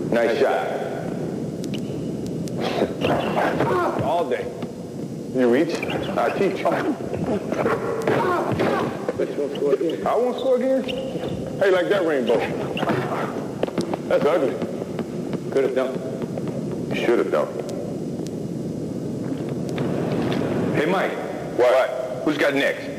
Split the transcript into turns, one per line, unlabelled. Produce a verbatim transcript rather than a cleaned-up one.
Nice shot.
All day. You reach? I teach you.
But you won't score again.
I won't score again? Hey, like that rainbow. That's ugly. Could have dunked.
You should have dunked. Hey, Mike.
What?
Who's got next?